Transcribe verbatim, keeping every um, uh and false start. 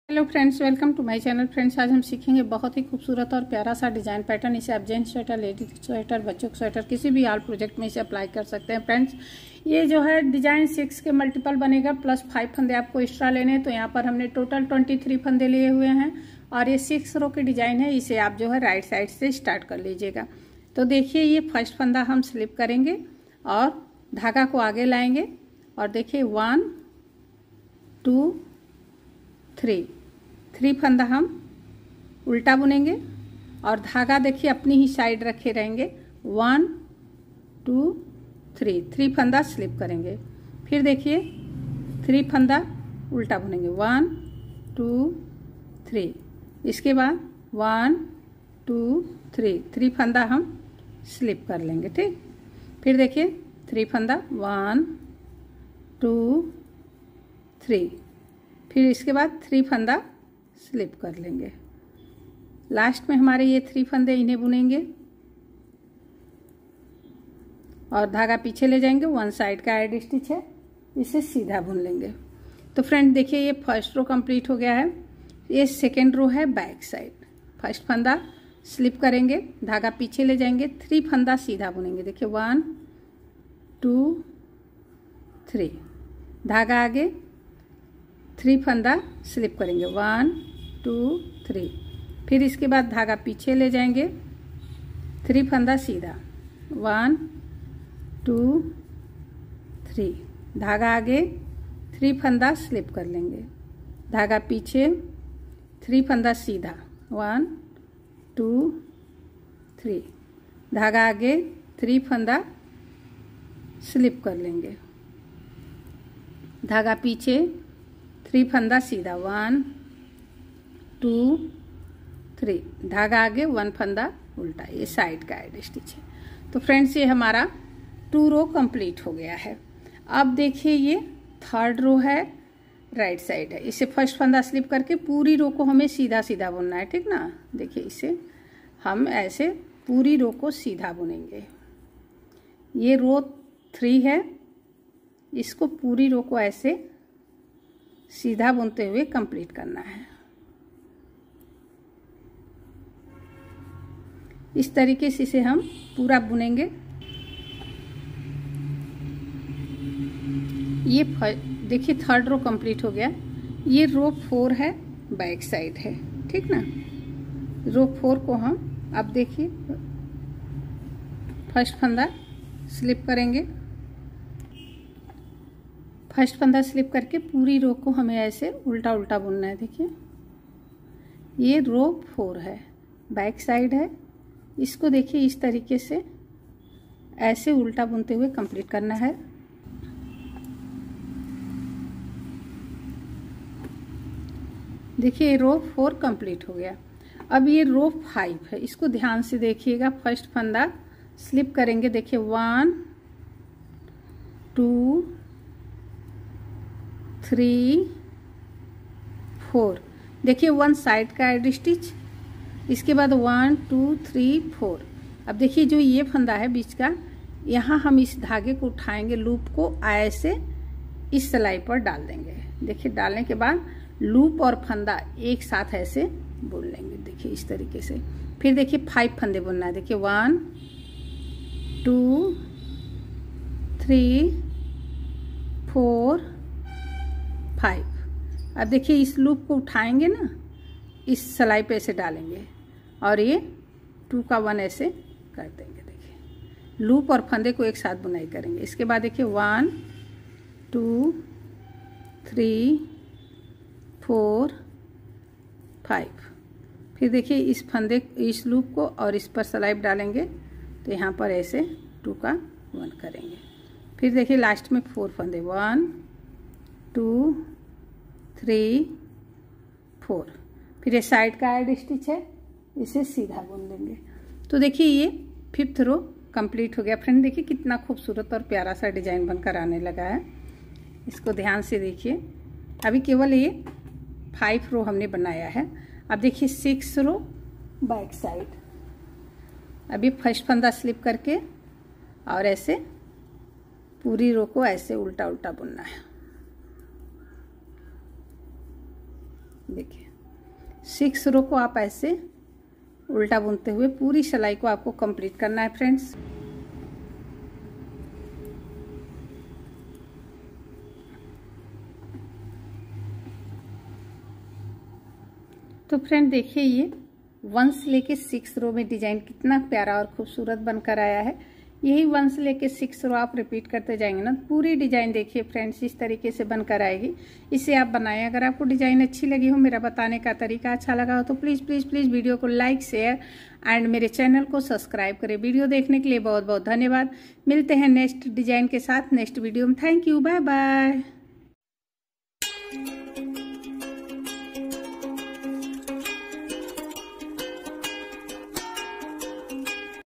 Hello friends, welcome to my channel. Friends, आज हम सीखेंगे बहुत ही खूबसूरत और प्यारा सा डिज़ाइन पैटर्न। इसे आप जेंट्स स्वेटर, लेडीज स्वेटर, बच्चों के स्वेटर, किसी भी आल प्रोजेक्ट में इसे अप्लाई कर सकते हैं। फ्रेंड्स, ये जो है डिज़ाइन सिक्स के मल्टीपल बनेगा, प्लस फाइव फंदे आपको एक्स्ट्रा लेने हैं। तो यहाँ पर हमने टोटल ट्वेंटी थ्री फंदे लिए हुए हैं और ये सिक्स रो की डिज़ाइन है। इसे आप जो है राइट साइड से स्टार्ट कर लीजिएगा। तो देखिए, ये फर्स्ट फंदा हम स्लिप करेंगे और धागा को आगे लाएंगे और देखिए वन टू थ्री थ्री फंदा हम उल्टा बुनेंगे और धागा देखिए अपनी ही साइड रखे रहेंगे। वन टू थ्री थ्री फंदा स्लिप करेंगे। फिर देखिए थ्री फंदा उल्टा बुनेंगे। One two three. इसके बाद वन टू थ्री थ्री फंदा हम स्लिप कर लेंगे। ठीक, फिर देखिए थ्री फंदा, वन टू थ्री। फिर इसके बाद थ्री फंदा स्लिप कर लेंगे। लास्ट में हमारे ये थ्री फंदे, इन्हें बुनेंगे और धागा पीछे ले जाएंगे। वन साइड का एड स्टिच है, इसे सीधा बुन लेंगे। तो फ्रेंड देखिए, ये फर्स्ट रो कंप्लीट हो गया है। ये सेकेंड रो है बैक साइड। फर्स्ट फंदा स्लिप करेंगे, धागा पीछे ले जाएंगे, थ्री फंदा सीधा बुनेंगे। देखिए वन टू थ्री, धागा आगे, थ्री फंदा स्लिप करेंगे। One two three. फिर इसके बाद धागा पीछे ले जाएंगे, थ्री फंदा सीधा। वन टू थ्री, धागा आगे, थ्री फंदा स्लिप कर लेंगे, धागा पीछे, थ्री फंदा सीधा। वन टू थ्री, धागा आगे, थ्री फंदा स्लिप कर लेंगे, धागा पीछे, थ्री फंदा सीधा। वन टू थ्री, धागा आगे, वन फंदा उल्टा। ये साइड का एड स्टिच है। तो फ्रेंड्स, ये हमारा टू रो कंप्लीट हो गया है। अब देखिए ये थर्ड रो है, राइट साइड है। इसे फर्स्ट फंदा स्लिप करके पूरी रो को हमें सीधा सीधा बुनना है। ठीक ना, देखिए इसे हम ऐसे पूरी रो को सीधा बुनेंगे। ये रो थ्री है, इसको पूरी रो को ऐसे सीधा बुनते हुए कंप्लीट करना है। इस तरीके से इसे हम पूरा बुनेंगे। ये देखिए थर्ड रो कंप्लीट हो गया। ये रो फोर है, बैक साइड है। ठीक ना, रो फोर को हम अब देखिए फर्स्ट फंदा स्लिप करेंगे। फर्स्ट फंदा स्लिप करके पूरी रो को हमें ऐसे उल्टा उल्टा बुनना है। देखिए ये रो फोर है, बैक साइड है। इसको देखिए इस तरीके से ऐसे उल्टा बुनते हुए कंप्लीट करना है। देखिए रो फोर कंप्लीट हो गया। अब ये रो फाइव है, इसको ध्यान से देखिएगा। फर्स्ट फंदा स्लिप करेंगे। देखिए वन टू थ्री फोर। देखिए वन साइड का एड स्टिच। इसके बाद वन टू थ्री फोर। अब देखिए जो ये फंदा है बीच का, यहाँ हम इस धागे को उठाएंगे, लूप को ऐसे इस सिलाई पर डाल देंगे। देखिए डालने के बाद लूप और फंदा एक साथ ऐसे बुन लेंगे। देखिए इस तरीके से। फिर देखिए फाइव फंदे बुनना है। देखिए one two three four five. अब देखिए इस लूप को उठाएंगे ना, इस सिलाई पे ऐसे डालेंगे और ये टू का वन ऐसे कर देंगे। देखिए लूप और फंदे को एक साथ बुनाई करेंगे। इसके बाद देखिए one two three four five. फिर देखिए इस फंदे, इस लूप को और इस पर सिलाई डालेंगे तो यहाँ पर ऐसे टू का वन करेंगे। फिर देखिए लास्ट में फोर फंदे, वन टू थ्री फोर। फिर ये साइड का एड स्टिच है, इसे सीधा बुन लेंगे। तो देखिए ये फिफ्थ रो कंप्लीट हो गया। फ्रेंड देखिए कितना खूबसूरत और प्यारा सा डिजाइन बनकर आने लगा है। इसको ध्यान से देखिए। अभी केवल ये फाइव रो हमने बनाया है। अब देखिए सिक्स रो बैक साइड। अभी फर्स्ट फंदा स्लिप करके और ऐसे पूरी रो को ऐसे उल्टा उल्टा बुनना है। देखिए सिक्स रो को आप ऐसे उल्टा बुनते हुए पूरी सिलाई को आपको कंप्लीट करना है फ्रेंड्स। तो फ्रेंड देखिए ये वन से लेके सिक्स रो में डिजाइन कितना प्यारा और खूबसूरत बनकर आया है। यही वन से लेके सिक्स रो आप रिपीट करते जाएंगे ना, पूरी डिजाइन देखिए फ्रेंड्स इस तरीके से बनकर आएगी। इसे आप बनाएं। अगर आपको डिजाइन अच्छी लगी हो, मेरा बताने का तरीका अच्छा लगा हो, तो प्लीज़ प्लीज़ प्लीज़ वीडियो को लाइक शेयर एंड मेरे चैनल को सब्सक्राइब करें। वीडियो देखने के लिए बहुत बहुत धन्यवाद। मिलते हैं नेक्स्ट डिजाइन के साथ नेक्स्ट वीडियो में। Thank you, bye bye.